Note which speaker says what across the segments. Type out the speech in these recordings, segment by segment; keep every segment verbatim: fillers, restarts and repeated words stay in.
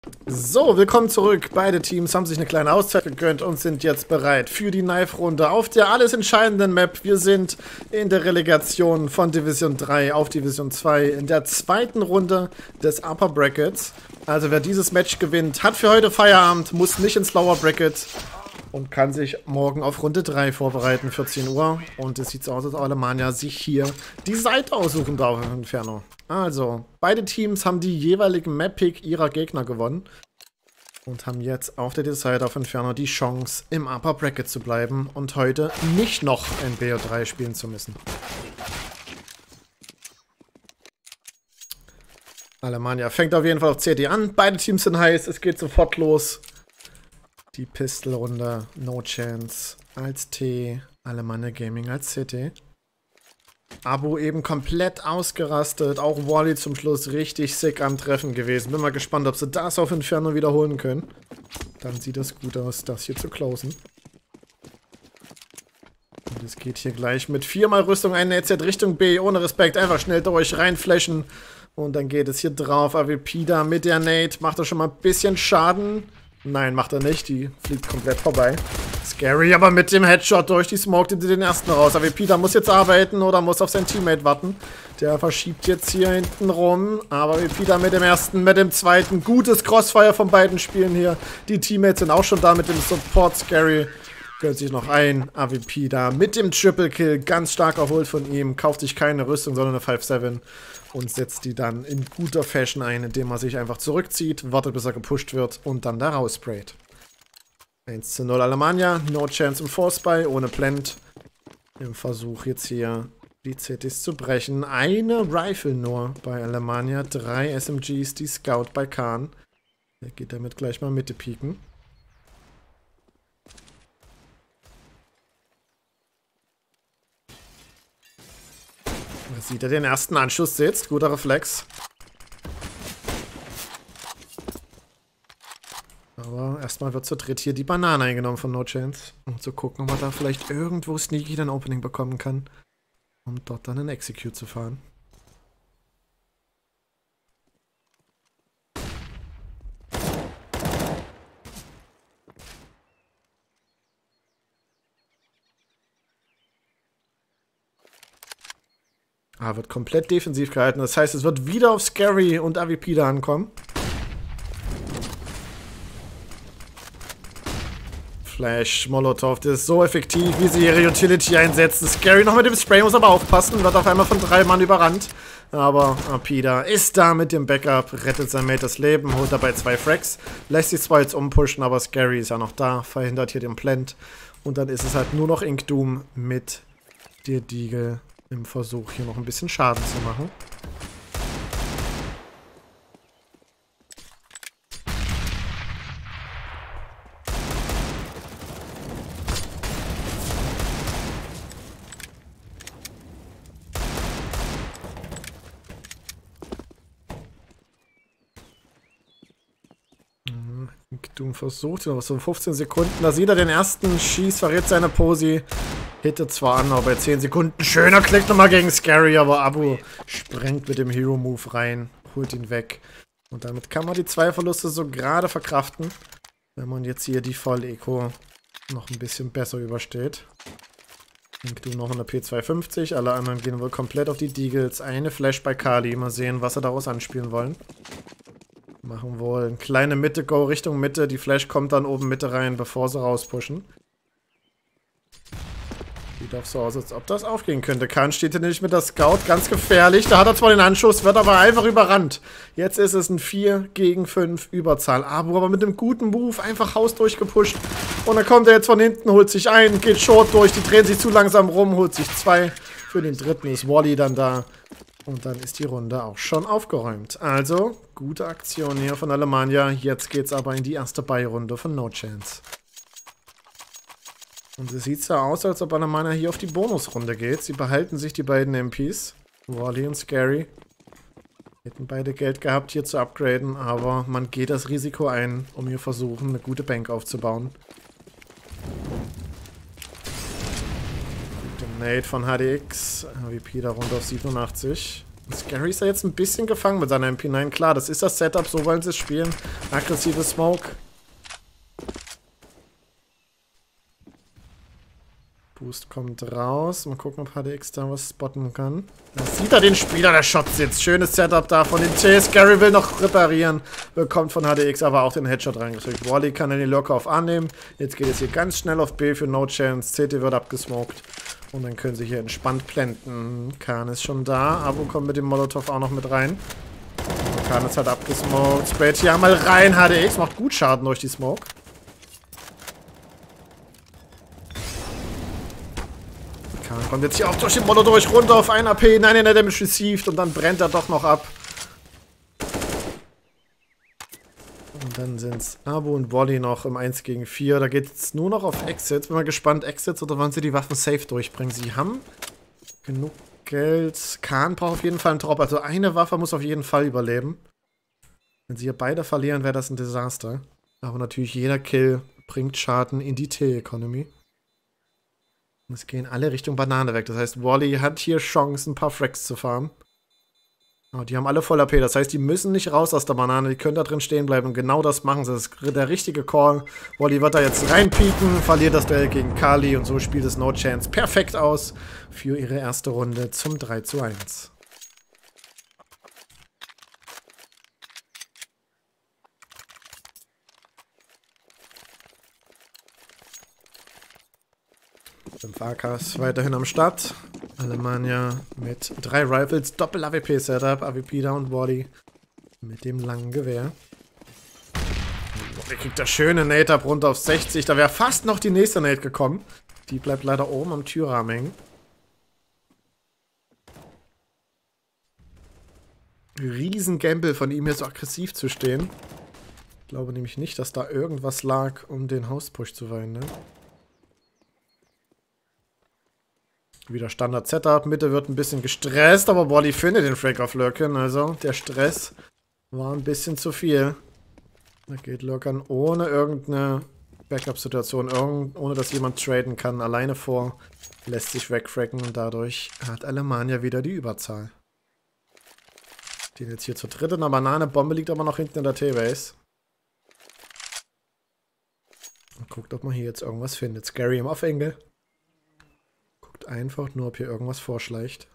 Speaker 1: So, willkommen zurück. Beide Teams haben sich eine kleine Auszeit gegönnt und sind jetzt bereit für die Knife-Runde auf der alles entscheidenden Map. Wir sind in der Relegation von Division drei auf Division zwei in der zweiten Runde des Upper Brackets. Also wer dieses Match gewinnt, hat für heute Feierabend, muss nicht ins Lower Bracket und kann sich morgen auf Runde drei vorbereiten, vierzehn Uhr. Und es sieht so aus, als Alemannia sich hier die Seite aussuchen darf im Inferno. Also, beide Teams haben die jeweiligen Map-Pick ihrer Gegner gewonnen und haben jetzt auf der Decide auf Inferno die Chance, im Upper Bracket zu bleiben und heute nicht noch ein B O drei spielen zu müssen. Alemannia fängt auf jeden Fall auf C D an. Beide Teams sind heiß, es geht sofort los. Die Pistol-Runde, No Chance als T, Alemannia Gaming als C T. Abu eben komplett ausgerastet, auch Wally zum Schluss richtig sick am Treffen gewesen. Bin mal gespannt, ob sie das auf Inferno wiederholen können. Dann sieht es gut aus, das hier zu closen. Und es geht hier gleich mit viermal Rüstung ein, jetzt Richtung B, ohne Respekt, einfach schnell durch, reinflashen. Und dann geht es hier drauf, A W P da mit der Nade, macht er schon mal ein bisschen Schaden. Nein, macht er nicht, die fliegt komplett vorbei. Scary, aber mit dem Headshot durch die Smoke hinter den ersten raus. A W P da muss jetzt arbeiten oder muss auf sein Teammate warten. Der verschiebt jetzt hier hinten rum. Aber A W P da mit dem ersten, mit dem zweiten. Gutes Crossfire von beiden Spielen hier. Die Teammates sind auch schon da mit dem Support. Scary gönnt sich noch ein. A W P da mit dem Triple Kill. Ganz stark erholt von ihm. Kauft sich keine Rüstung, sondern eine fünf sieben. Und setzt die dann in guter Fashion ein, indem er sich einfach zurückzieht, wartet bis er gepusht wird und dann da raussprayt. eins zu null Alemannia, No Chance im Force-Buy, ohne Blend. Im Versuch jetzt hier die C Ts zu brechen. Eine Rifle nur bei Alemannia, drei S M Gs, die Scout bei Khan. Der geht damit gleich mal Mitte pieken. Da sieht er den ersten Anschuss, sitzt, guter Reflex. Aber erstmal wird zu dritt hier die Banane eingenommen von No Chance. Um zu gucken, ob man da vielleicht irgendwo sneaky ein Opening bekommen kann. Um dort dann in Execute zu fahren. Ah, wird komplett defensiv gehalten. Das heißt, es wird wieder auf Scary und A W P da ankommen. Flash, Molotov, das ist so effektiv, wie sie ihre Utility einsetzen. Scary noch mit dem Spray, muss aber aufpassen. Wird auf einmal von drei Mann überrannt. Aber Apida ist da mit dem Backup, rettet sein Mate das Leben, holt dabei zwei Frags. Lässt sich zwar jetzt umpushen, aber Scary ist ja noch da, verhindert hier den Plant. Und dann ist es halt nur noch Ink Doom mit der Deagle im Versuch, hier noch ein bisschen Schaden zu machen. Doom versucht, aber so fünfzehn Sekunden. Da sieht er den ersten, schießt, verrät seine Posi. Hittet zwar an, aber bei zehn Sekunden. Schöner Klick nochmal gegen Scary, aber Abu sprengt mit dem Hero-Move rein, holt ihn weg. Und damit kann man die zwei Verluste so gerade verkraften, wenn man jetzt hier die Voll-Eco noch ein bisschen besser übersteht. Du noch in der P zweihundertfünfzig, alle anderen gehen wohl komplett auf die Deagles. Eine Flash bei Kali, mal sehen, was sie daraus anspielen wollen. Machen wohl eine kleine Mitte-Go Richtung Mitte. Die Flash kommt dann oben Mitte rein, bevor sie rauspushen. Sieht auch so aus, als ob das aufgehen könnte. Khan steht hier nicht mit der Scout, ganz gefährlich. Da hat er zwar den Anschuss, wird aber einfach überrannt. Jetzt ist es ein vier gegen fünf Überzahl. Abu aber mit einem guten Move einfach Haus durchgepusht. Und dann kommt er jetzt von hinten, holt sich ein, geht short durch. Die drehen sich zu langsam rum, holt sich zwei. Für den dritten ist Wally dann da. Und dann ist die Runde auch schon aufgeräumt. Also, gute Aktion hier von Alemannia. Jetzt geht's aber in die erste Buy-Runde von No Chance. Und es sieht so aus, als ob Alemannia hier auf die Bonusrunde geht. Sie behalten sich die beiden M Ps. Wally und Scary. Hätten beide Geld gehabt, hier zu upgraden. Aber man geht das Risiko ein, um hier versuchen, eine gute Bank aufzubauen. Nade von H D X. A W P da runter auf siebenundachtzig. Scary ist ja jetzt ein bisschen gefangen mit seiner M P neun. Klar, das ist das Setup, so wollen sie es spielen. Aggressive Smoke. Boost kommt raus. Mal gucken, ob H D X da was spotten kann. Da sieht er den Spieler, der Shot sitzt. Schönes Setup da von den T. Scary will noch reparieren. Bekommt von H D X aber auch den Headshot reingedrückt. Wally kann den locker auf A nehmen. Jetzt geht es hier ganz schnell auf B für No Chance. C T wird abgesmoked. Und dann können sie hier entspannt planten. Khan ist schon da. Abu kommt mit dem Molotov auch noch mit rein. Khan ist halt abgesmoked. Sprayt hier einmal rein. H D X macht gut Schaden durch die Smoke. Kommt jetzt hier auch durch den Molotov durch, runter auf ein A P. Nein, nein, der Damage received. Und dann brennt er doch noch ab. Und dann sind es Abu und Wally noch im eins gegen vier. Da geht es nur noch auf Exits. Bin mal gespannt, Exits oder wann sie die Waffen safe durchbringen. Sie haben genug Geld. Khan braucht auf jeden Fall einen Drop. Also eine Waffe muss auf jeden Fall überleben. Wenn sie hier beide verlieren, wäre das ein Desaster. Aber natürlich jeder Kill bringt Schaden in die T-Economy. Es gehen alle Richtung Banane weg. Das heißt, Wally hat hier Chance, ein paar Fracks zu farmen. Oh, die haben alle voll A P. Das heißt, die müssen nicht raus aus der Banane. Die können da drin stehen bleiben. Und genau das machen sie. Das ist der richtige Call. Wally wird da jetzt reinpieken, verliert das Duell gegen Kali. Und so spielt es No Chance perfekt aus für ihre erste Runde zum drei zu eins. fünf A Ks weiterhin am Start. Alemannia mit drei Rifles, Doppel-A W P-Setup, Avipida und Wally mit dem langen Gewehr. Der kriegt das schöne Nade ab runter auf sechzig. Da wäre fast noch die nächste Nade gekommen. Die bleibt leider oben am Türrahmen hängen. Riesen Gamble von ihm hier so aggressiv zu stehen. Ich glaube nämlich nicht, dass da irgendwas lag, um den House-Push zu weinen, ne? Wieder Standard-Setup. Mitte wird ein bisschen gestresst, aber Wally findet den Frag auf Lurken. Also der Stress war ein bisschen zu viel. Da geht Lurken ohne irgendeine Backup-Situation, irgend, ohne dass jemand traden kann, alleine vor. Lässt sich wegfracken und dadurch hat Alemannia wieder die Überzahl. Den jetzt hier zur dritten. Eine Banane. Bombe liegt aber noch hinten in der T-Base. Und guckt, ob man hier jetzt irgendwas findet. Scary im Off-Angle. Einfach nur, ob hier irgendwas vorschleicht.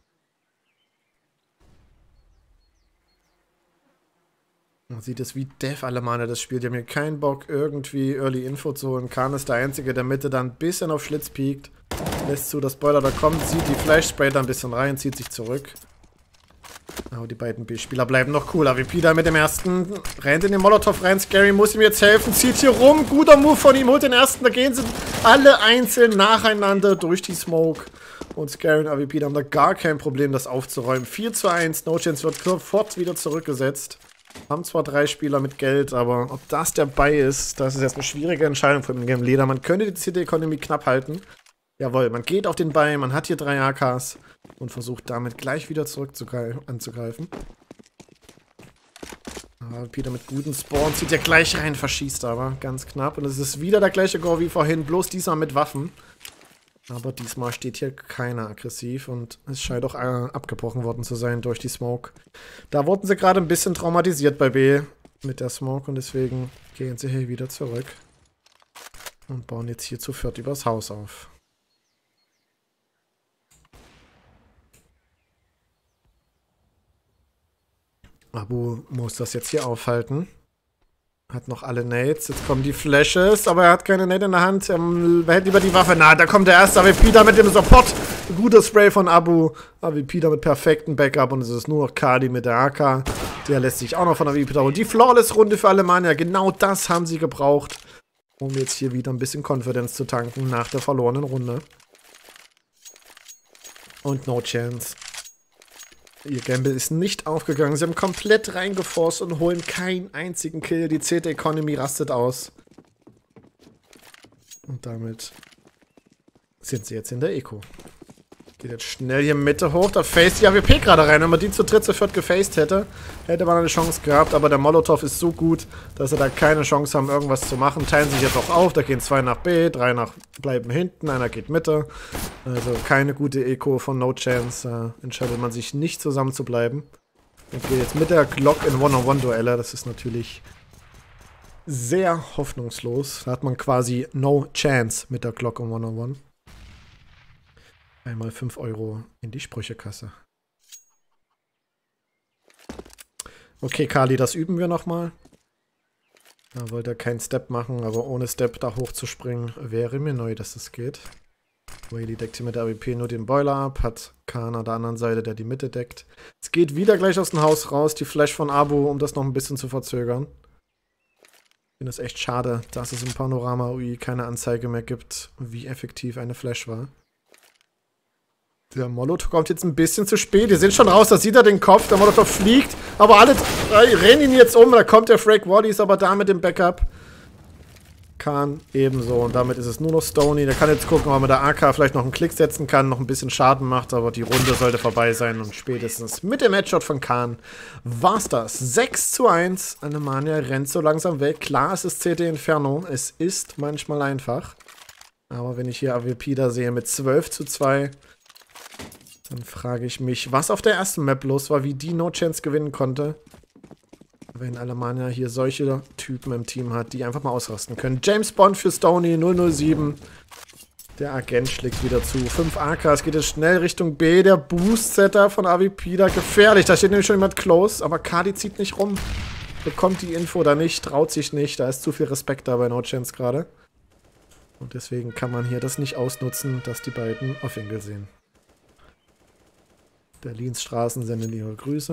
Speaker 1: Man sieht es wie Dev Alemannia das spielt. Die haben hier keinen Bock, irgendwie Early Info zu holen. Khan ist der Einzige, der Mitte dann ein bisschen auf Schlitz piekt. Lässt zu, dass Spoiler da kommt, zieht die Flash-Spray da ein bisschen rein, zieht sich zurück. Aber die beiden B-Spieler bleiben noch cool. Avipida mit dem ersten rennt in den Molotov rein. Scary muss ihm jetzt helfen, zieht hier rum. Guter Move von ihm, holt den ersten. Da gehen sie alle einzeln nacheinander durch die Smoke. Und Scary und Avipida haben da gar kein Problem, das aufzuräumen. vier zu eins. No Chance wird sofort wieder zurückgesetzt. Haben zwar drei Spieler mit Geld, aber ob das dabei ist, das ist jetzt eine schwierige Entscheidung für den Game Leader. Man könnte die C D-Economy knapp halten. Jawohl, man geht auf den Ball, man hat hier drei A Ks und versucht damit gleich wieder zurück anzugreifen. Aber Peter mit guten Spawns zieht ja gleich rein, verschießt aber ganz knapp. Und es ist wieder der gleiche Gore wie vorhin, bloß diesmal mit Waffen. Aber diesmal steht hier keiner aggressiv und es scheint auch äh, abgebrochen worden zu sein durch die Smoke. Da wurden sie gerade ein bisschen traumatisiert bei B mit der Smoke und deswegen gehen sie hier wieder zurück. Und bauen jetzt hier zu viert übers Haus auf. Abu muss das jetzt hier aufhalten. Hat noch alle Nades. Jetzt kommen die Flashes, aber er hat keine Nade in der Hand. Er hält lieber die Waffe. Na, da kommt der erste Avipida mit dem Support. Guter Spray von Abu. Avipida mit perfektem Backup und es ist nur noch Kali mit der A K. Der lässt sich auch noch von Avipida holen. Die Flawless-Runde für Alemannia. Genau das haben sie gebraucht, um jetzt hier wieder ein bisschen Confidence zu tanken nach der verlorenen Runde. Und No Chance. Ihr Gamble ist nicht aufgegangen. Sie haben komplett reingeforst und holen keinen einzigen Kill. Die C D-Economy rastet aus. Und damit sind sie jetzt in der Eco. Geht jetzt schnell hier Mitte hoch. Da faced die A W P gerade rein. Wenn man die zu dritt, zu viert gefaced hätte, hätte man eine Chance gehabt. Aber der Molotow ist so gut, dass sie da keine Chance haben, irgendwas zu machen. Teilen sich jetzt auch auf. Da gehen zwei nach B, drei nach bleiben hinten, einer geht Mitte. Also keine gute Eco von No Chance. Äh, entscheidet man sich nicht zusammen zu bleiben. Und geht jetzt mit der Glock in One-on-One-Duelle. Das ist natürlich sehr hoffnungslos. Da hat man quasi No Chance mit der Glock in One-on-One. Einmal fünf Euro in die Sprüchekasse. Okay, Kali, das üben wir nochmal. Da wollte er keinen Step machen, aber ohne Step da hochzuspringen wäre mir neu, dass das geht. Whaley deckt hier mit der A W P nur den Boiler ab, hat Khan an der anderen Seite, der die Mitte deckt. Es geht wieder gleich aus dem Haus raus, die Flash von Abu, um das noch ein bisschen zu verzögern. Ich finde es echt schade, dass es im Panorama-U I keine Anzeige mehr gibt, wie effektiv eine Flash war. Der Molotow kommt jetzt ein bisschen zu spät. Ihr seht schon raus, da sieht er den Kopf. Der Molotow fliegt. Aber alle drei rennen ihn jetzt um. Da kommt der Frag Wally, ist aber da mit dem Backup. Khan ebenso. Und damit ist es nur noch Stoney. Der kann jetzt gucken, ob er mit der A K vielleicht noch einen Klick setzen kann, noch ein bisschen Schaden macht. Aber die Runde sollte vorbei sein. Und spätestens mit dem Headshot von Khan war's das. sechs zu eins. Alemannia rennt so langsam weg. Klar, es ist C T Inferno. Es ist manchmal einfach. Aber wenn ich hier A W P da sehe mit zwölf zu zwei... Dann frage ich mich, was auf der ersten Map los war, wie die No Chance gewinnen konnte. Wenn Alemannia hier solche Typen im Team hat, die einfach mal ausrasten können. James Bond für Stoney, null null sieben. Der Agent schlägt wieder zu. fünf A K, es geht jetzt schnell Richtung B. Der Boost-Setter von A W P da gefährlich. Da steht nämlich schon jemand close, aber Kadi zieht nicht rum. Bekommt die Info da nicht, traut sich nicht. Da ist zu viel Respekt da bei No Chance gerade. Und deswegen kann man hier das nicht ausnutzen, dass die beiden auf Winkel sehen. Berlins Straßen senden ihre Grüße.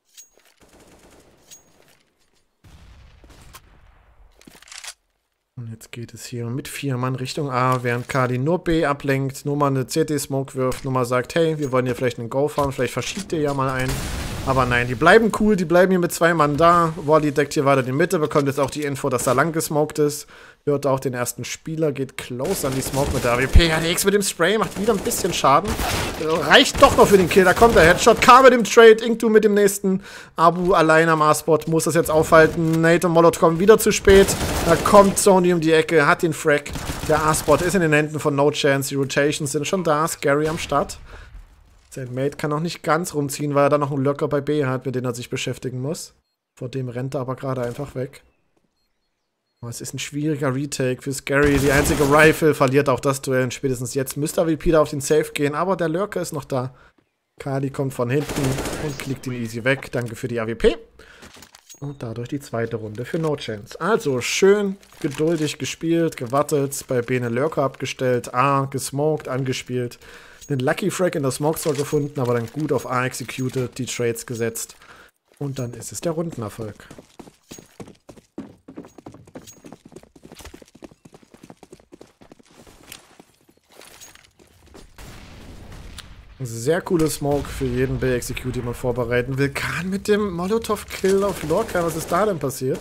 Speaker 1: Und jetzt geht es hier mit vier Mann Richtung A, während Kali nur B ablenkt, nur mal eine C T-Smoke wirft, nur mal sagt, hey, wir wollen hier vielleicht einen Go fahren, vielleicht verschiebt ihr ja mal einen. Aber nein, die bleiben cool, die bleiben hier mit zwei Mann da. Wally deckt hier weiter die Mitte, bekommt jetzt auch die Info, dass da lang gesmoked ist. Hört auch den ersten Spieler, geht close an die Smoke mit der A W P. Ja, der X mit dem Spray macht wieder ein bisschen Schaden. Reicht doch noch für den Kill, da kommt der Headshot. K mit dem Trade, Inktu mit dem nächsten. Abu allein am A-Spot, muss das jetzt aufhalten. Nate und Molotov kommen wieder zu spät. Da kommt Sony um die Ecke, hat den Frag. Der A-Spot ist in den Händen von No Chance, die Rotations sind schon da. Scary am Start. Sein Mate kann noch nicht ganz rumziehen, weil er da noch einen Lurker bei B hat, mit dem er sich beschäftigen muss. Vor dem rennt er aber gerade einfach weg. Oh, es ist ein schwieriger Retake für Scary. Die einzige Rifle verliert auch das Duell. Und spätestens jetzt müsste A W P da auf den Safe gehen, aber der Lurker ist noch da. Kali kommt von hinten und klickt ihn easy weg. Danke für die A W P. Und dadurch die zweite Runde für No Chance. Also schön geduldig gespielt, gewartet, bei B eine Lurker abgestellt, A gesmoked, angespielt. Den Lucky Frag in der Smoke Store gefunden, aber dann gut auf A executed, die Trades gesetzt. Und dann ist es der Rundenerfolg. Sehr coole Smoke für jeden B-Execute, den man vorbereiten will. Khan mit dem Molotov-Kill auf Lorca. Was ist da denn passiert?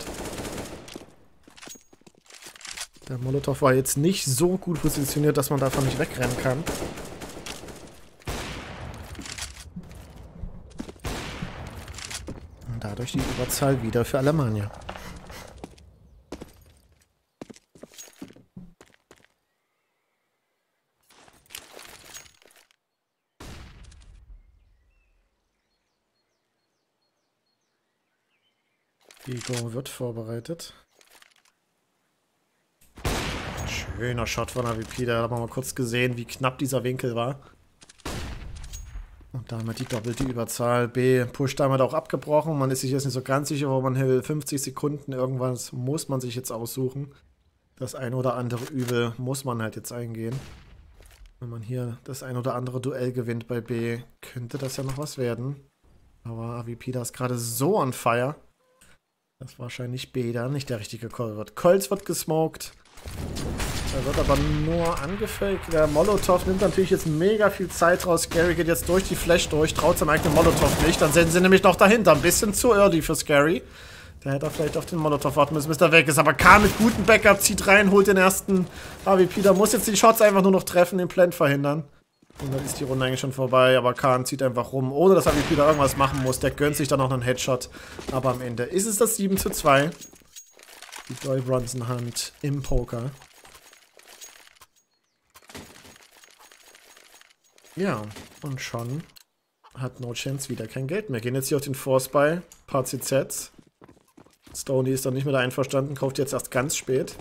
Speaker 1: Der Molotov war jetzt nicht so gut positioniert, dass man davon nicht wegrennen kann. Und dadurch die Überzahl wieder für Alemannia. Ego wird vorbereitet. Schöner Shot von A W P, da haben wir mal kurz gesehen, wie knapp dieser Winkel war. Und damit die doppelte Überzahl. B pusht damit auch abgebrochen. Man ist sich jetzt nicht so ganz sicher, wo man will. fünfzig Sekunden, irgendwas muss man sich jetzt aussuchen. Das ein oder andere Übel muss man halt jetzt eingehen. Wenn man hier das ein oder andere Duell gewinnt bei B, könnte das ja noch was werden. Aber A W P da ist gerade so on fire, dass wahrscheinlich B da nicht der richtige Call wird. Colts wird gesmoked. Er wird aber nur angefaked. Der Molotov nimmt natürlich jetzt mega viel Zeit raus. Scary geht jetzt durch die Flash durch, traut seinem eigenen Molotov nicht. Dann senden sie nämlich noch dahinter. Ein bisschen zu early für Scary. Der hätte vielleicht auf den Molotov warten müssen, bis er weg ist. Aber K mit gutem Backup zieht rein, holt den ersten A W P. Da muss jetzt die Shots einfach nur noch treffen, den Plant verhindern. Und dann ist die Runde eigentlich schon vorbei, aber Khan zieht einfach rum, ohne dass A V P da irgendwas machen muss. Der gönnt sich dann noch einen Headshot. Aber am Ende ist es das sieben zu zwei. Die Doyle Bronson Hand im Poker. Ja, und schon hat No Chance wieder kein Geld mehr. Gehen jetzt hier auf den Force Buy. Paar C Zs. Stoney ist dann nicht mehr da einverstanden, kauft jetzt erst ganz spät.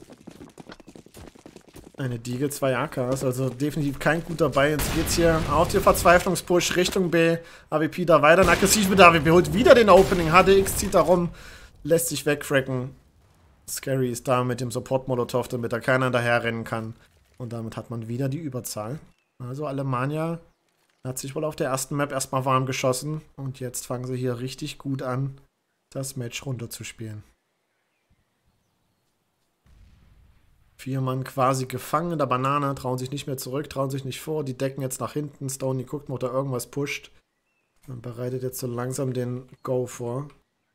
Speaker 1: Eine Deagle, zwei A Ks, also definitiv kein guter Buy. Jetzt geht's hier auf den Verzweiflungspush Richtung B. A W P da weiter aggressiv mit A W P, holt wieder den Opening. H D X zieht da rum, lässt sich wegfracken. Scary ist da mit dem Support-Molotov, damit da keiner daher rennen kann. Und damit hat man wieder die Überzahl. Also Alemannia hat sich wohl auf der ersten Map erstmal warm geschossen. Und jetzt fangen sie hier richtig gut an, das Match runterzuspielen. Vier Mann quasi gefangen in der Banane, trauen sich nicht mehr zurück, trauen sich nicht vor, die decken jetzt nach hinten. Stoney guckt mal, ob da irgendwas pusht. Und bereitet jetzt so langsam den Go vor.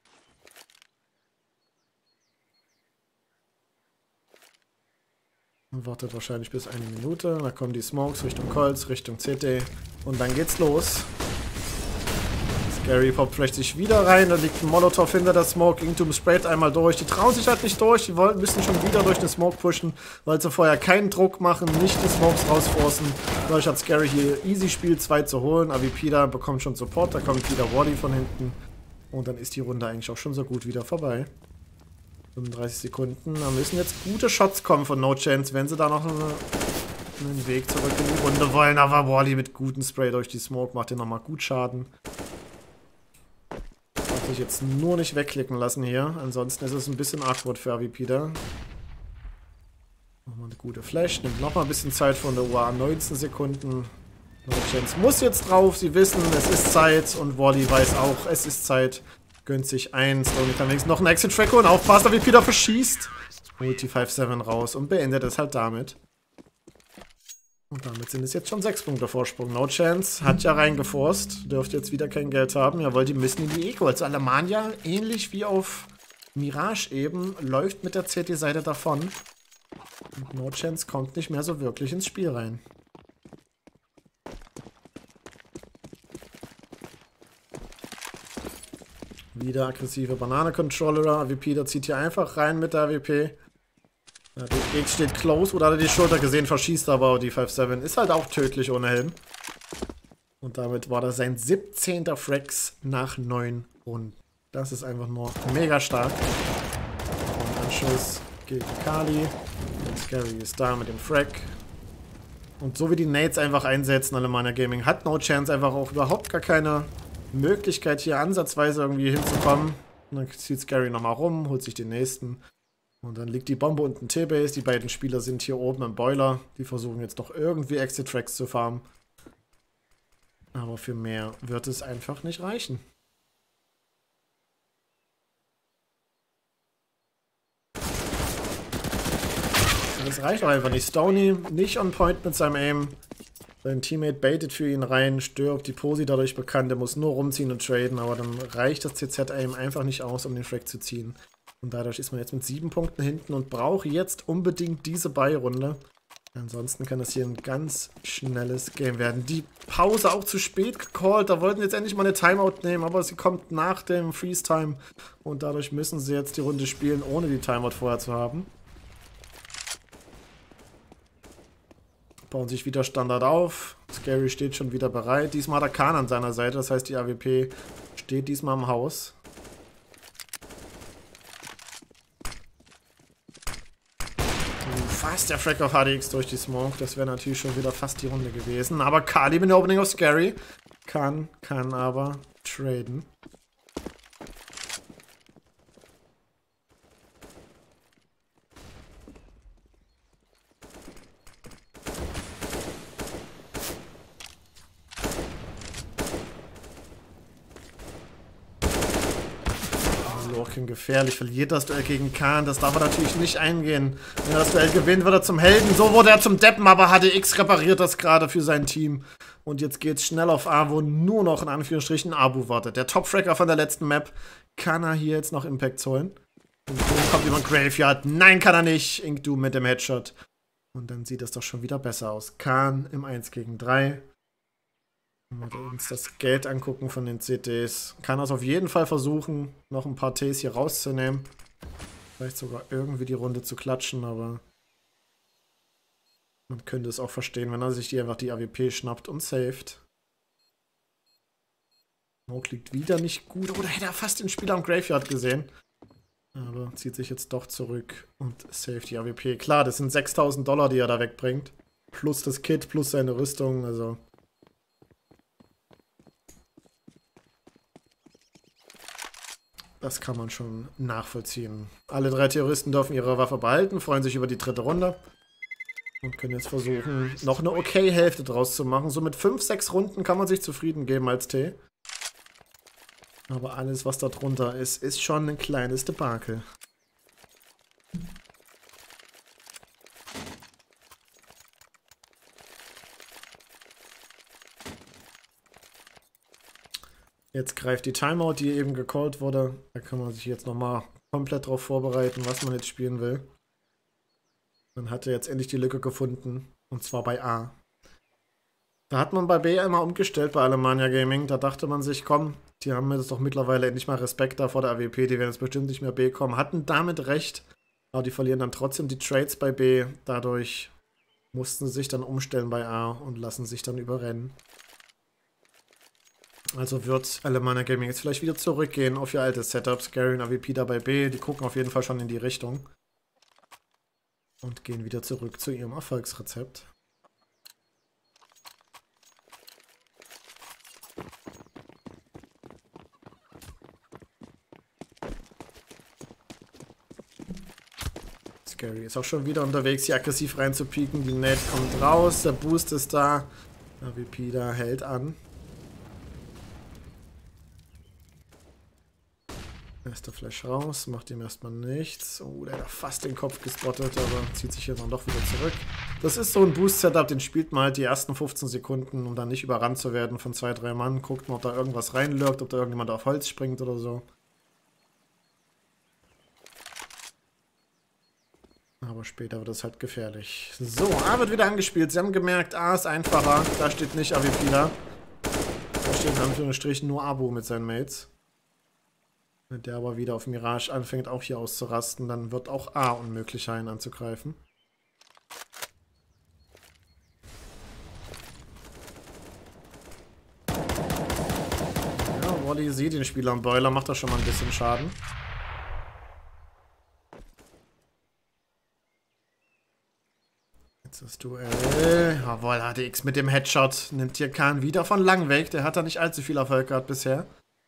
Speaker 1: Und wartet wahrscheinlich bis eine Minute. Da kommen die Smokes Richtung Colts, Richtung C T. Und dann geht's los. Scary poppt vielleicht sich wieder rein, da liegt ein Molotov hinter der Smoke, Inkdoom sprayt einmal durch, die trauen sich halt nicht durch, die wollen, müssen schon wieder durch den Smoke pushen, weil sie vorher keinen Druck machen, nicht die Smokes rausforcen. Dadurch hat Scary hier easy Spiel zwei zu holen, A V P da bekommt schon Support, da kommt wieder Wally von hinten und dann ist die Runde eigentlich auch schon so gut wieder vorbei. fünfunddreißig Sekunden, da müssen jetzt gute Shots kommen von No Chance, wenn sie da noch eine, einen Weg zurück in die Runde wollen, aber Wally mit gutem Spray durch die Smoke macht den nochmal gut Schaden. Sich jetzt nur nicht wegklicken lassen hier. Ansonsten ist es ein bisschen awkward für A V P da. Nochmal eine gute Flash. Nimmt nochmal ein bisschen Zeit von der Uhr an. neunzehn Sekunden. No Chance muss jetzt drauf. Sie wissen, es ist Zeit. Und Wally weiß auch, es ist Zeit. Gönnt sich eins. Und kann wenigstens noch einen Exit-Track und aufpasst. A V P da verschießt. Holt die fünf sieben raus und beendet es halt damit. Und damit sind es jetzt schon sechs Punkte Vorsprung. No Chance hat ja reingeforst. Dürfte jetzt wieder kein Geld haben. Jawohl, die müssen in die Eco. Also Alemannia, ähnlich wie auf Mirage eben, läuft mit der C T-Seite davon. Und No Chance kommt nicht mehr so wirklich ins Spiel rein. Wieder aggressive Banane-Controller. A W P, da zieht hier einfach rein mit der A W P. Ja, der X steht close, oder hat er die Schulter gesehen, verschießt aber die fünf sieben. Ist halt auch tödlich ohne Helm. Und damit war das sein siebzehnter Frags nach neun Runden. Das ist einfach nur mega stark. Und Anschluss gegen Kali. Und Scary ist da mit dem Frag. Und so wie die Nades einfach einsetzen, Alemannia Gaming, hat No Chance einfach auch überhaupt gar keine Möglichkeit, hier ansatzweise irgendwie hinzukommen. Und dann zieht Scary nochmal rum, holt sich den nächsten. Und dann liegt die Bombe unten T-Base. Die beiden Spieler sind hier oben im Boiler. Die versuchen jetzt noch irgendwie Exit-Tracks zu farmen. Aber für mehr wird es einfach nicht reichen. Das reicht auch einfach nicht. Stoney nicht on point mit seinem Aim. Sein Teammate baitet für ihn rein, stirbt, die Posi dadurch bekannt. Der muss nur rumziehen und traden, aber dann reicht das C Z-Aim einfach nicht aus, um den Frag zu ziehen. Und dadurch ist man jetzt mit sieben Punkten hinten und braucht jetzt unbedingt diese Buy-Runde. Ansonsten kann das hier ein ganz schnelles Game werden. Die Pause auch zu spät gecallt. Da wollten jetzt endlich mal eine Timeout nehmen, aber sie kommt nach dem Freeze-Time. Und dadurch müssen sie jetzt die Runde spielen, ohne die Timeout vorher zu haben. Bauen sich wieder Standard auf. Scary steht schon wieder bereit. Diesmal hat er Khan an seiner Seite, das heißt die A W P steht diesmal im Haus. Fast der Frag auf H D X durch die Smoke. Das wäre natürlich schon wieder fast die Runde gewesen. Aber Kali mit der Opening auf Scary. Kann, kann aber traden. Lorkin gefährlich, verliert das Duell gegen Khan, das darf er natürlich nicht eingehen. Wenn er das Duell gewinnt, wird er zum Helden. So wurde er zum Deppen, aber H D X repariert das gerade für sein Team. Und jetzt geht's schnell auf A, wo nur noch in Anführungsstrichen Abu wartet. Der Top-Fracker von der letzten Map. Kann er hier jetzt noch Impacts holen? Und dann kommt jemand Graveyard. Nein, kann er nicht. Inkdoom mit dem Headshot. Und dann sieht es doch schon wieder besser aus. Khan im eins gegen drei. Wenn wir uns das Geld angucken von den C Ds. Kann das auf jeden Fall versuchen, noch ein paar Ts hier rauszunehmen. Vielleicht sogar irgendwie die Runde zu klatschen, aber man könnte es auch verstehen, wenn er sich die einfach die A W P schnappt und saved. Smoke liegt wieder nicht gut. Oder hätte er fast den Spieler am Graveyard gesehen. Aber zieht sich jetzt doch zurück und saved die A W P. Klar, das sind sechstausend Dollar, die er da wegbringt. Plus das Kit, plus seine Rüstung, also... Das kann man schon nachvollziehen. Alle drei Terroristen dürfen ihre Waffe behalten, freuen sich über die dritte Runde. Und können jetzt versuchen, noch eine okay Hälfte draus zu machen. So mit fünf, sechs Runden kann man sich zufrieden geben als T. Aber alles, was da drunter ist, ist schon ein kleines Debakel. Jetzt greift die Timeout, die eben gecallt wurde. Da kann man sich jetzt nochmal komplett drauf vorbereiten, was man jetzt spielen will. Man hatte jetzt endlich die Lücke gefunden. Und zwar bei A. Da hat man bei B einmal umgestellt bei Alemannia Gaming. Da dachte man sich, komm, die haben jetzt doch mittlerweile endlich mal Respekt da vor der A W P. Die werden jetzt bestimmt nicht mehr B kommen. Hatten damit recht. Aber die verlieren dann trotzdem die Trades bei B. Dadurch mussten sie sich dann umstellen bei A und lassen sich dann überrennen. Also wird Alemannia Gaming jetzt vielleicht wieder zurückgehen auf ihr altes Setup. Scary und A W P da bei B. Die gucken auf jeden Fall schon in die Richtung. Und gehen wieder zurück zu ihrem Erfolgsrezept. Scary ist auch schon wieder unterwegs, hier aggressiv reinzupieken. Die Nate kommt raus, der Boost ist da. A W P da hält an. Erster Flash raus, macht ihm erstmal nichts. Oh, der hat fast den Kopf gespottet, aber zieht sich jetzt dann doch wieder zurück. Das ist so ein Boost-Setup, den spielt man halt die ersten fünfzehn Sekunden, um dann nicht überrannt zu werden von zwei, drei Mann. Guckt mal, ob da irgendwas reinlurkt, ob da irgendjemand auf Holz springt oder so. Aber später wird es halt gefährlich. So, A wird wieder angespielt. Sie haben gemerkt, A ist einfacher. Da steht nicht A W P da. Da steht in Anführungsstrichen nur Abu mit seinen Mates. Wenn der aber wieder auf Mirage anfängt, auch hier auszurasten, dann wird auch A unmöglich sein anzugreifen. Ja, Wally sieht den Spieler am Boiler, macht da schon mal ein bisschen Schaden. Jetzt das Duell. Jawohl, H D X mit dem Headshot. Nimmt hier Khan wieder von lang weg. Der hat da nicht allzu viel Erfolg gehabt bisher.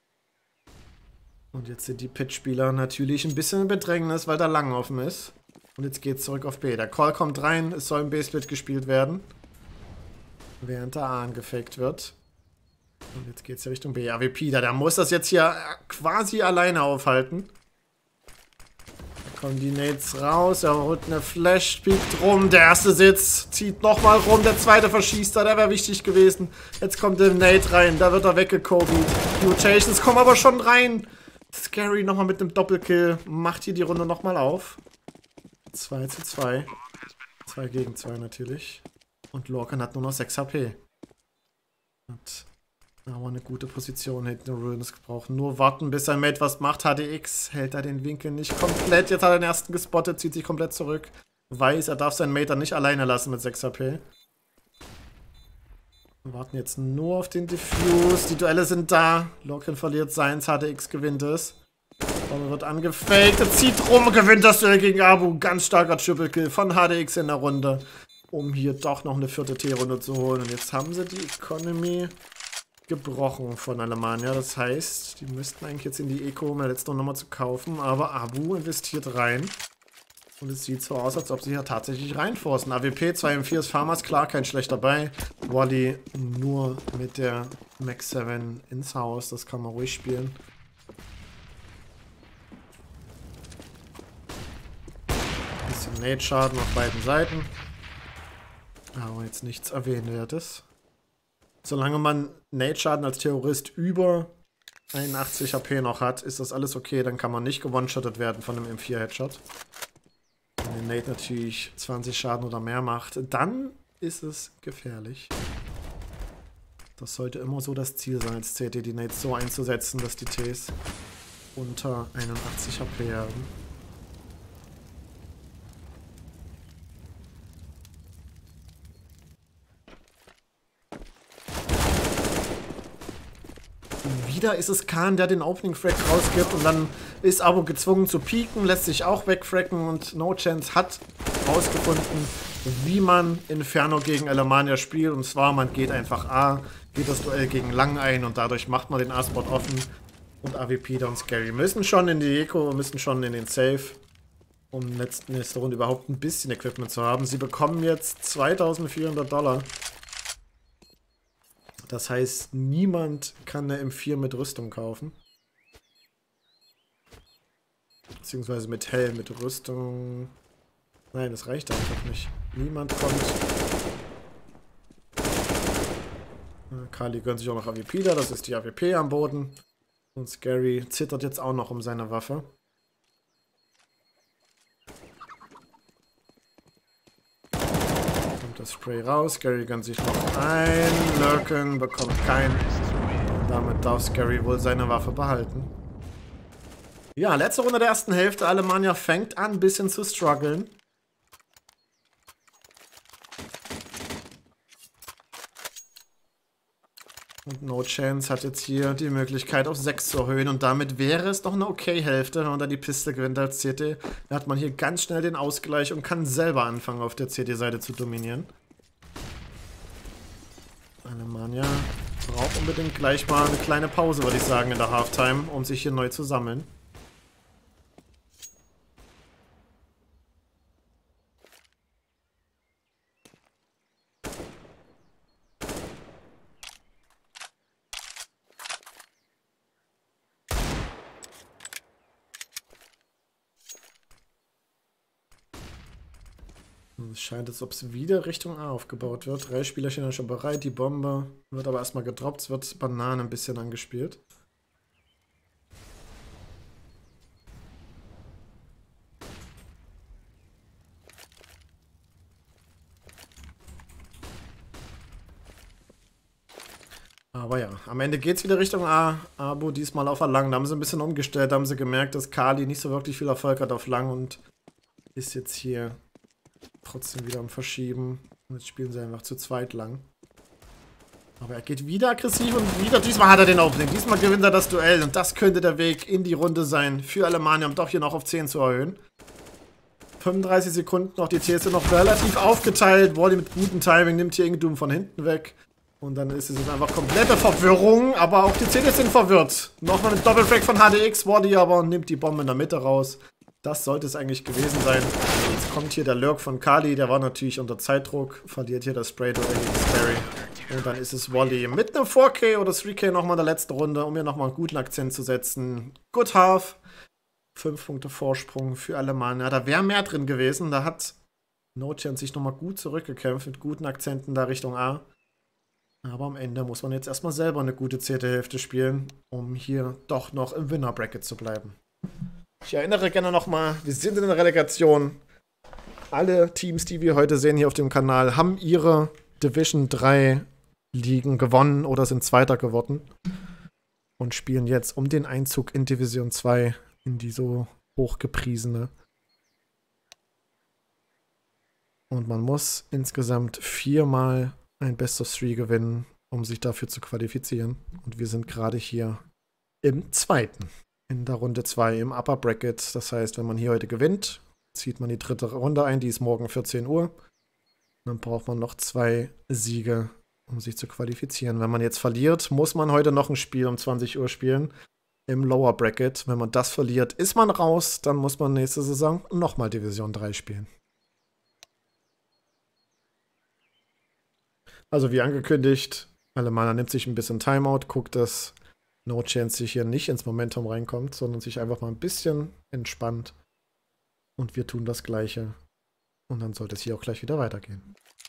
Speaker 1: Und jetzt sind die Pitch-Spieler natürlich ein bisschen in Bedrängnis, weil da lang offen ist. Und jetzt geht's zurück auf B. Der Call kommt rein, es soll im B-Split gespielt werden. Während der A angefaked wird. Und jetzt geht's ja Richtung B. A W P, da, der muss das jetzt hier quasi alleine aufhalten. Da kommen die Nades raus, er holt eine Flash, piekt rum, der erste Sitz, zieht nochmal rum, der zweite verschießt da, der wäre wichtig gewesen. Jetzt kommt der Nade rein, da wird er weggekobiet. Mutations kommen aber schon rein. Scary nochmal mit einem Doppelkill. Macht hier die Runde nochmal auf. zwei zu zwei. zwei gegen zwei natürlich. Und Lorcan hat nur noch sechs H P. Hat aber eine gute Position hinten. Ruins gebraucht. Nur warten, bis sein Mate was macht. H D X hält er den Winkel nicht komplett. Jetzt hat er den ersten gespottet, zieht sich komplett zurück. Weiß, er darf seinen Mate dann nicht alleine lassen mit sechs H P. Wir warten jetzt nur auf den Diffuse. Die Duelle sind da. Lorcan verliert seins, H D X gewinnt es. Und wird angefaked. Er zieht rum, gewinnt das Duell gegen Abu. Ganz starker Triple Kill von H D X in der Runde. Um hier doch noch eine vierte T-Runde zu holen. Und jetzt haben sie die Economy gebrochen von Alemannia. Das heißt, die müssten eigentlich jetzt in die Eco, um jetzt noch nochmal zu kaufen. Aber Abu investiert rein. Und es sieht so aus, als ob sie hier tatsächlich reinforcen. A W P zwei M vier ist Farmers, klar, kein schlechter dabei. Wally nur mit der Max sieben ins Haus, das kann man ruhig spielen. Bisschen Nade-Schaden auf beiden Seiten. Aber jetzt nichts Erwähnenswertes. Solange man Nade-Schaden als Terrorist über einundachtzig H P noch hat, ist das alles okay. Dann kann man nicht gewone-shottet werden von einem M vier Headshot. Wenn der Nate natürlich zwanzig Schaden oder mehr macht, dann ist es gefährlich. Das sollte immer so das Ziel sein, als C T die Nades so einzusetzen, dass die Ts unter einundachtzig H P haben. Wieder ist es Khan, der den Opening Frag rausgibt und dann ist Abo gezwungen zu pieken, lässt sich auch wegfracken und No Chance hat rausgefunden, wie man Inferno gegen Alemannia spielt. Und zwar, man geht einfach A, geht das Duell gegen Lang ein und dadurch macht man den A-Spot offen. Und A W P da und Scary müssen schon in die Eco, müssen schon in den Safe, um letzten nächste Runde überhaupt ein bisschen Equipment zu haben. Sie bekommen jetzt zweitausendvierhundert Dollar. Das heißt, niemand kann eine M vier mit Rüstung kaufen. Beziehungsweise mit Helm, mit Rüstung. Nein, das reicht einfach nicht. Niemand kommt. Kali gönnt sich auch noch A W P da, das ist die A W P am Boden. Und Scary zittert jetzt auch noch um seine Waffe. Kommt das Spray raus, Scary gönnt sich noch ein. Lurken bekommt kein. Damit darf Scary wohl seine Waffe behalten. Ja, letzte Runde der ersten Hälfte. Alemannia fängt an, ein bisschen zu strugglen. Und No Chance hat jetzt hier die Möglichkeit auf sechs zu erhöhen und damit wäre es doch eine okay Hälfte, wenn man da die Piste gewinnt als C T. Da hat man hier ganz schnell den Ausgleich und kann selber anfangen, auf der C T-Seite zu dominieren. Alemannia braucht unbedingt gleich mal eine kleine Pause, würde ich sagen, in der Halftime, um sich hier neu zu sammeln. Es scheint, als ob es wieder Richtung A aufgebaut wird. Drei Spieler stehen schon bereit. Die Bombe wird aber erstmal gedroppt. Es wird Banane ein bisschen angespielt. Aber ja, am Ende geht es wieder Richtung A. Abo diesmal auf Lang. Da haben sie ein bisschen umgestellt. Da haben sie gemerkt, dass Kali nicht so wirklich viel Erfolg hat auf Lang und ist jetzt hier trotzdem wieder am Verschieben. Und jetzt spielen sie einfach zu zweit Lang. Aber er geht wieder aggressiv und wieder. Diesmal hat er den Opening. Diesmal gewinnt er das Duell. Und das könnte der Weg in die Runde sein für Alemannia, um doch hier noch auf zehn zu erhöhen. fünfunddreißig Sekunden noch. Die T S sind noch relativ aufgeteilt. Wally mit gutem Timing nimmt hier Ingdoom von hinten weg. Und dann ist es jetzt einfach komplette Verwirrung. Aber auch die C Ts sind verwirrt. Nochmal ein Doppelfrag von H D X. Wally aber nimmt die Bombe in der Mitte raus. Das sollte es eigentlich gewesen sein. Jetzt kommt hier der Lurk von Kali. Der war natürlich unter Zeitdruck. Verliert hier das Spray-Duell gegen Scary. Und dann ist es Wally mit einem vier K oder drei K nochmal in der letzten Runde, um hier nochmal einen guten Akzent zu setzen. Good half. Fünf Punkte Vorsprung für Alemannia. Da wäre mehr drin gewesen. Da hat No Chance sich nochmal gut zurückgekämpft mit guten Akzenten da Richtung A. Aber am Ende muss man jetzt erstmal selber eine gute C T-Hälfte spielen, um hier doch noch im Winner-Bracket zu bleiben. Ich erinnere gerne nochmal, wir sind in der Relegation. Alle Teams, die wir heute sehen hier auf dem Kanal, haben ihre Division drei Ligen gewonnen oder sind Zweiter geworden. Und spielen jetzt um den Einzug in Division zwei, in die so hochgepriesene. Und man muss insgesamt viermal ein Best of Three gewinnen, um sich dafür zu qualifizieren. Und wir sind gerade hier im zweiten. In der Runde zwei im Upper Bracket. Das heißt, wenn man hier heute gewinnt, zieht man die dritte Runde ein. Die ist morgen vierzehn Uhr. Dann braucht man noch zwei Siege, um sich zu qualifizieren. Wenn man jetzt verliert, muss man heute noch ein Spiel um zwanzig Uhr spielen. Im Lower Bracket. Wenn man das verliert, ist man raus. Dann muss man nächste Saison nochmal Division drei spielen. Also wie angekündigt, Alemannia nimmt sich ein bisschen Timeout, guckt, dass No Chance sich hier nicht ins Momentum reinkommt, sondern sich einfach mal ein bisschen entspannt. Und wir tun das Gleiche. Und dann sollte es hier auch gleich wieder weitergehen.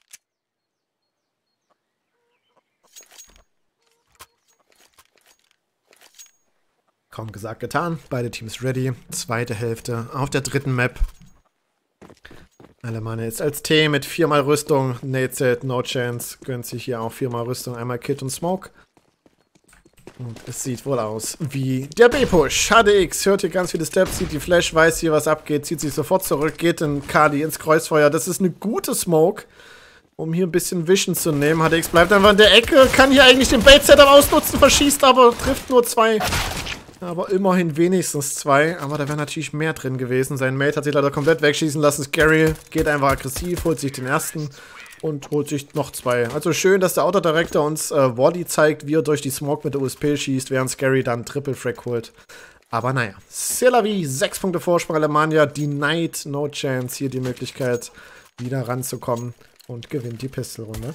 Speaker 1: Kaum gesagt, getan. Beide Teams ready. Zweite Hälfte auf der dritten Map. Alemannia jetzt als T mit viermal Rüstung. Nate No Chance gönnt sich hier auch viermal Rüstung. Einmal Kit und Smoke. Und es sieht wohl aus wie der B-Push. H D X hört hier ganz viele Steps, sieht die Flash, weiß hier, was abgeht, zieht sich sofort zurück, geht in Kali ins Kreuzfeuer. Das ist eine gute Smoke, um hier ein bisschen Vision zu nehmen. H D X bleibt einfach in der Ecke, kann hier eigentlich den Bait-Setup ausnutzen, verschießt aber, trifft nur zwei. Aber immerhin wenigstens zwei. Aber da wäre natürlich mehr drin gewesen. Sein Mate hat sich leider komplett wegschießen lassen. Scary geht einfach aggressiv, holt sich den ersten und holt sich noch zwei. Also schön, dass der Autodirector uns äh, Wally zeigt, wie er durch die Smoke mit der U S P schießt, während Scary dann Triple Frag holt. Aber naja. C'est la vie. Sechs Punkte Vorsprung Alemannia. Denied. No Chance. Hier die Möglichkeit, wieder ranzukommen. Und gewinnt die Pistol-Runde.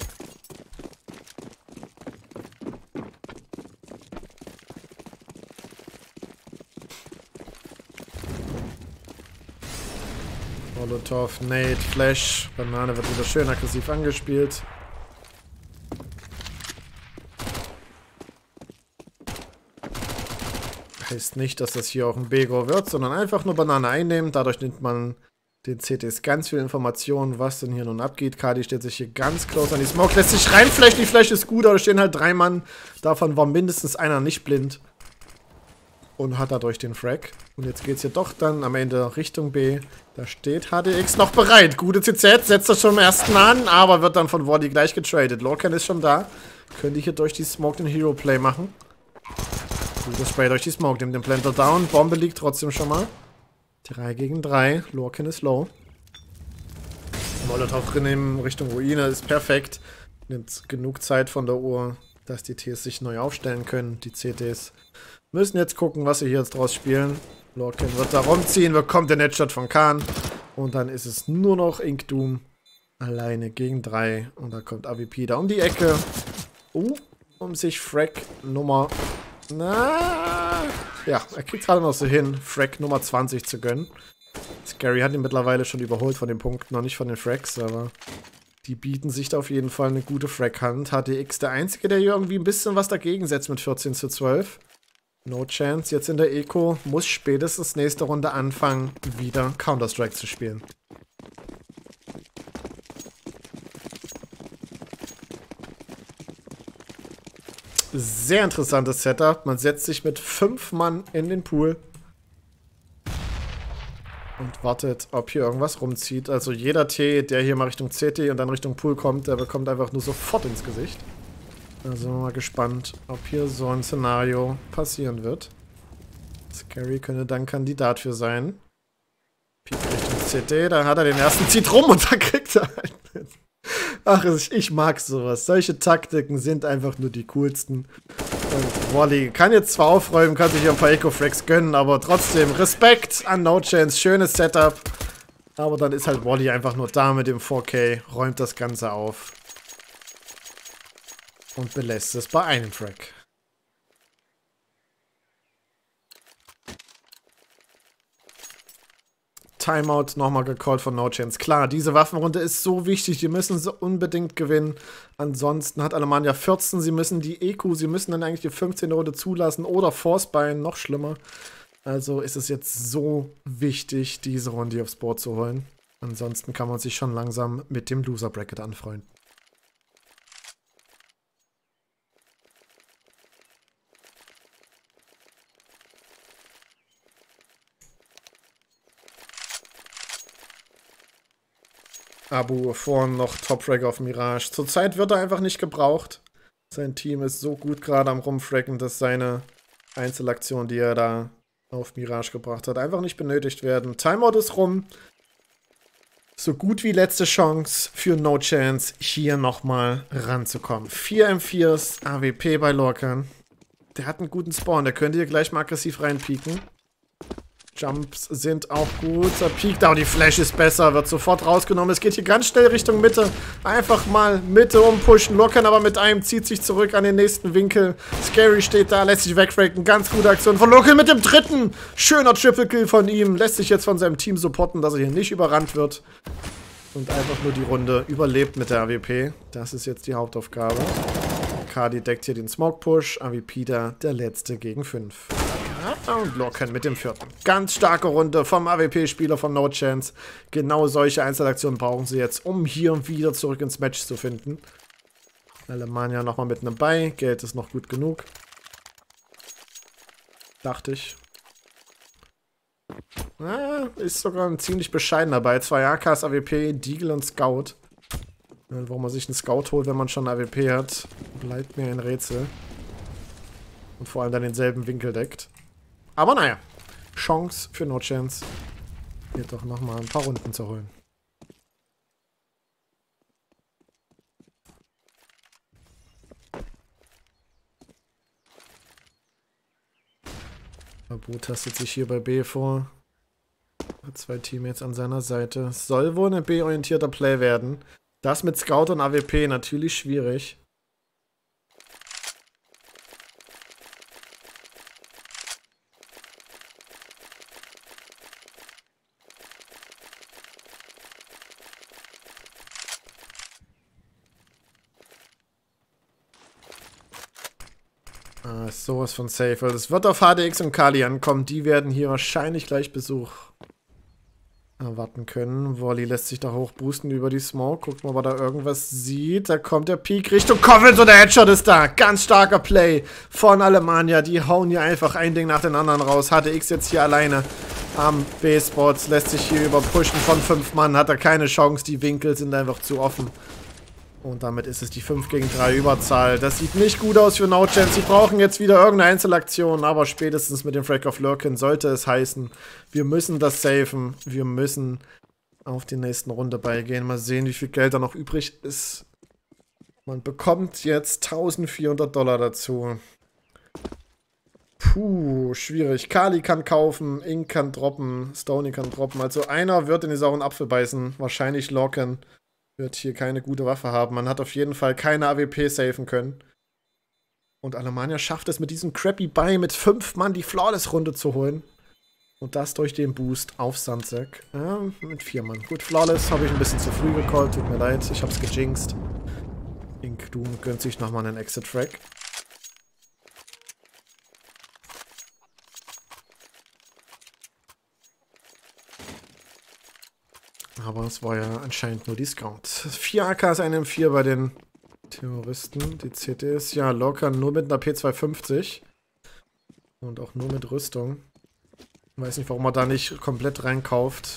Speaker 1: Molotov, Nate, Flash. Banane wird wieder schön aggressiv angespielt. Heißt nicht, dass das hier auch ein B-Go wird, sondern einfach nur Banane einnehmen. Dadurch nimmt man den C Ts ganz viel Informationen, was denn hier nun abgeht. Kadi steht sich hier ganz close an die Smoke, lässt sich reinflashen. Die Flash ist gut, aber da stehen halt drei Mann. Davon war mindestens einer nicht blind. Und hat dadurch den Frag. Und jetzt geht es hier doch dann am Ende Richtung B. Da steht H D X noch bereit. Gute C Z, setzt das schon im ersten an, aber wird dann von Wally gleich getradet. Lorcan ist schon da. Könnte hier durch die Smoke den Hero Play machen. Gutes Spray durch die Smoke, nimmt den Planter down. Bombe liegt trotzdem schon mal. drei gegen drei. Lorcan ist low. Molotov drin in Richtung Ruine ist perfekt. Nimmt genug Zeit von der Uhr, dass die Ts sich neu aufstellen können. Die C Ts müssen jetzt gucken, was sie hier jetzt draus spielen. Lorcan wird da rumziehen, bekommt den Headshot von Khan. Und dann ist es nur noch Ink Doom alleine gegen drei. Und da kommt A V P da um die Ecke. Uh, um sich Frag Nummer... Na, ja, er kriegt gerade noch so hin, Frag Nummer zwanzig zu gönnen. Scary hat ihn mittlerweile schon überholt von den Punkten, noch nicht von den Frags, aber die bieten sich da auf jeden Fall eine gute Frag-Hand. H D X der Einzige, der hier irgendwie ein bisschen was dagegen setzt mit vierzehn zu zwölf. No Chance, jetzt in der Eco, muss spätestens nächste Runde anfangen, wieder Counter-Strike zu spielen. Sehr interessantes Setup. Man setzt sich mit fünf Mann in den Pool und wartet, ob hier irgendwas rumzieht. Also jeder T, der hier mal Richtung C T und dann Richtung Pool kommt, der bekommt einfach nur sofort ins Gesicht. Also mal gespannt, ob hier so ein Szenario passieren wird. Scary könnte dann Kandidat für sein. Piep Richtung C T, da hat er den ersten, zieht rum und dann kriegt er halt mit. Ach, ich, ich mag sowas. Solche Taktiken sind einfach nur die coolsten. Und Wally kann jetzt zwar aufräumen, kann sich hier ein paar Eco-Frags gönnen, aber trotzdem Respekt an No Chance. Schönes Setup. Aber dann ist halt Wally einfach nur da mit dem vier K, räumt das Ganze auf. Und belässt es bei einem Frag. Timeout nochmal gecallt von No Chance. Klar, diese Waffenrunde ist so wichtig, die müssen sie unbedingt gewinnen. Ansonsten hat Alemannia vierzehn, sie müssen die E Q, sie müssen dann eigentlich die fünfzehnte Runde zulassen oder Forcebein, noch schlimmer. Also ist es jetzt so wichtig, diese Runde aufs Board zu holen. Ansonsten kann man sich schon langsam mit dem Loser Bracket anfreunden. Abu vorhin noch Top-Frag auf Mirage. Zurzeit wird er einfach nicht gebraucht. Sein Team ist so gut gerade am Rumfraggen, dass seine Einzelaktion, die er da auf Mirage gebracht hat, einfach nicht benötigt werden. Timeout ist rum. So gut wie letzte Chance für No Chance, hier nochmal ranzukommen. vier M viers, A W P bei Lorcan. Der hat einen guten Spawn, der könnte hier gleich mal aggressiv reinpieken. Jumps sind auch gut. Er piekt, aber die Flash ist besser, wird sofort rausgenommen. Es geht hier ganz schnell Richtung Mitte. Einfach mal Mitte umpushen. Lorcan aber mit einem zieht sich zurück an den nächsten Winkel. Scary steht da, lässt sich wegfragen. Ganz gute Aktion von Lorcan mit dem dritten. Schöner Triple Kill von ihm. Lässt sich jetzt von seinem Team supporten, dass er hier nicht überrannt wird. Und einfach nur die Runde überlebt mit der A W P. Das ist jetzt die Hauptaufgabe. Kadi deckt hier den Smoke Push. A W P da, der letzte gegen fünf. Ja. Und Lorcan mit dem vierten. Ganz starke Runde vom A W P-Spieler von No Chance. Genau solche Einzelaktionen brauchen sie jetzt, um hier wieder zurück ins Match zu finden. Alemannia nochmal mit einem Buy. Geld ist noch gut genug. Dachte ich. Ah, ist sogar ein ziemlich bescheidener Buy. Zwei A Ks, A W P, Deagle und Scout. Warum man sich einen Scout holt, wenn man schon A W P hat, bleibt mir ein Rätsel. Und vor allem dann denselben Winkel deckt. Aber naja, Chance für No Chance, hier doch nochmal ein paar Runden zu holen. Abu tastet sich hier bei B vor. Hat zwei Teammates an seiner Seite. Soll wohl ein B-orientierter Play werden. Das mit Scout und A W P natürlich schwierig. Ah, ist sowas von safe. Es wird auf H D X und Kali ankommen. Die werden hier wahrscheinlich gleich Besuch erwarten können. Volley lässt sich da hochboosten über die Smoke. Guckt mal, ob er da irgendwas sieht. Da kommt der Peak Richtung Coffins und der Headshot ist da. Ganz starker Play von Alemannia. Die hauen hier einfach ein Ding nach dem anderen raus. H D X jetzt hier alleine am B-Spots. Lässt sich hier überpushen von fünf Mann. Hat er keine Chance. Die Winkel sind einfach zu offen. Und damit ist es die fünf gegen drei Überzahl. Das sieht nicht gut aus für No Chance. Sie brauchen jetzt wieder irgendeine Einzelaktion, aber spätestens mit dem Frag of Lurkin sollte es heißen, wir müssen das safen. Wir müssen auf die nächsten Runde beigehen. Mal sehen, wie viel Geld da noch übrig ist. Man bekommt jetzt eintausendvierhundert Dollar dazu. Puh, schwierig. Kali kann kaufen, Ink kann droppen, Stoney kann droppen. Also einer wird in die sauren Apfel beißen. Wahrscheinlich Lorcan. Wird hier keine gute Waffe haben. Man hat auf jeden Fall keine A W P safen können. Und Alemannia schafft es mit diesem crappy Buy mit fünf Mann die Flawless-Runde zu holen. Und das durch den Boost auf Sandsack. Ja, mit vier Mann. Gut, Flawless habe ich ein bisschen zu früh gecallt. Tut mir leid, ich habe es gejinxt. Ink Doom gönnt sich nochmal einen Exit-Track. Aber es war ja anscheinend nur die Scout. vier A Ks, ein M vier bei den Terroristen. Die C Ts, ja, locker nur mit einer P zweihundertfünfzig. Und auch nur mit Rüstung. Ich weiß nicht, warum man da nicht komplett reinkauft.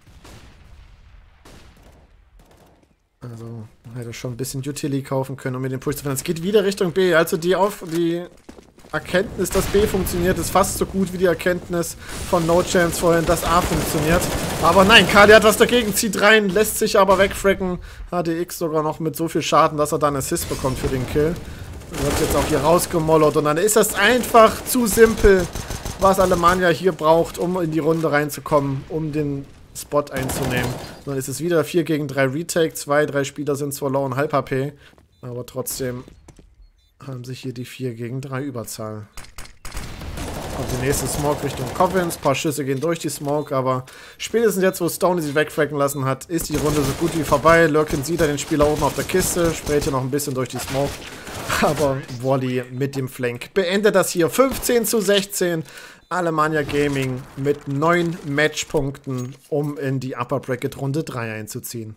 Speaker 1: Also, man hätte schon ein bisschen Utility kaufen können, um mir den Push zu finden. Es geht wieder Richtung B. Also die auf die Erkenntnis, dass B funktioniert, ist fast so gut wie die Erkenntnis von No Chance vorhin, dass A funktioniert. Aber nein, Kali hat was dagegen, zieht rein, lässt sich aber wegfracken. H D X sogar noch mit so viel Schaden, dass er dann Assist bekommt für den Kill. Wird jetzt auch hier rausgemollert und dann ist das einfach zu simpel, was Alemannia hier braucht, um in die Runde reinzukommen, um den Spot einzunehmen. Dann ist es wieder vier gegen drei Retake, zwei, drei Spieler sind zwar low und halb H P, aber trotzdem haben sich hier die vier gegen drei Überzahl. Kommt die nächste Smoke Richtung Coffins. Ein paar Schüsse gehen durch die Smoke, aber spätestens jetzt, wo Stoney sich wegfracken lassen hat, ist die Runde so gut wie vorbei. Lurkin sieht er den Spieler oben auf der Kiste, sprayt hier noch ein bisschen durch die Smoke. Aber Volley mit dem Flank beendet das hier. fünfzehn zu sechzehn. Alemannia Gaming mit neun Matchpunkten, um in die Upper Bracket Runde drei einzuziehen.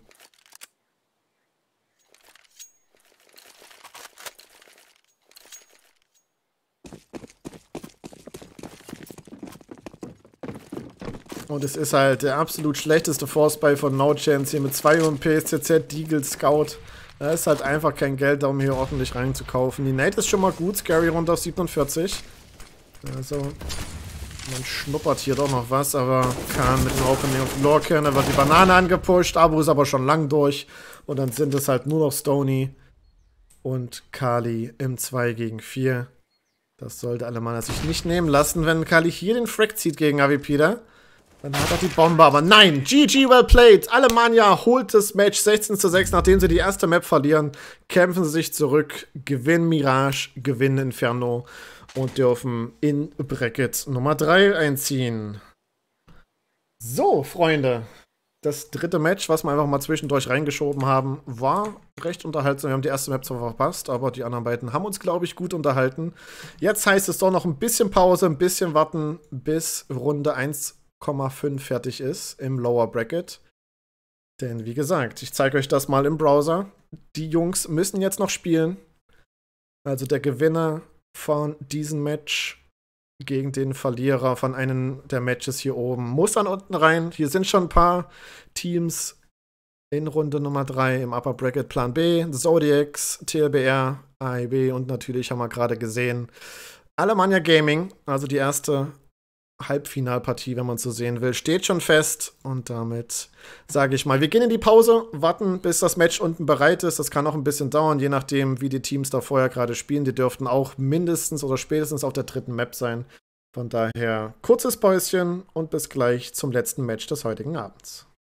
Speaker 1: Und es ist halt der absolut schlechteste Force-Buy von No Chance hier mit zwei U M Ps, C Z, Deagle, Scout. Da ist halt einfach kein Geld da, um hier ordentlich reinzukaufen. Die Nate ist schon mal gut, Scary runter auf siebenundvierzig. Also, man schnuppert hier doch noch was, aber Khan mit dem Opening auf Lorcan, da wird die Banane angepusht, Abu ist aber schon lang durch. Und dann sind es halt nur noch Stoney und Kali im zwei gegen vier. Das sollte Alemannia sich nicht nehmen lassen, wenn Kali hier den Frack zieht gegen A W P da. Dann hat er die Bombe, aber nein, G G well played. Alemannia holt das Match sechzehn zu sechs, nachdem sie die erste Map verlieren, kämpfen sie sich zurück, gewinnen Mirage, gewinnen Inferno und dürfen in Bracket Nummer drei einziehen. So, Freunde, Das dritte Match, was wir einfach mal zwischendurch reingeschoben haben, war recht unterhaltsam. Wir haben die erste Map zwar verpasst, aber die anderen beiden haben uns, glaube ich, gut unterhalten. Jetzt heißt es doch noch ein bisschen Pause, ein bisschen warten, bis Runde eins Komma fünf fertig ist im Lower Bracket. Denn wie gesagt, ich zeige euch das mal im Browser. Die Jungs müssen jetzt noch spielen. Also der Gewinner von diesem Match gegen den Verlierer von einem der Matches hier oben muss dann unten rein. Hier sind schon ein paar Teams in Runde Nummer drei im Upper Bracket. Plan B, Zodiacs, T L B R, A E B und natürlich haben wir gerade gesehen Alemannia Gaming, also die erste Halbfinalpartie, wenn man so sehen will, steht schon fest. Und damit sage ich mal, wir gehen in die Pause, warten, bis das Match unten bereit ist. Das kann noch ein bisschen dauern, je nachdem, wie die Teams da vorher gerade spielen. Die dürften auch mindestens oder spätestens auf der dritten Map sein. Von daher kurzes Päuschen und bis gleich zum letzten Match des heutigen Abends.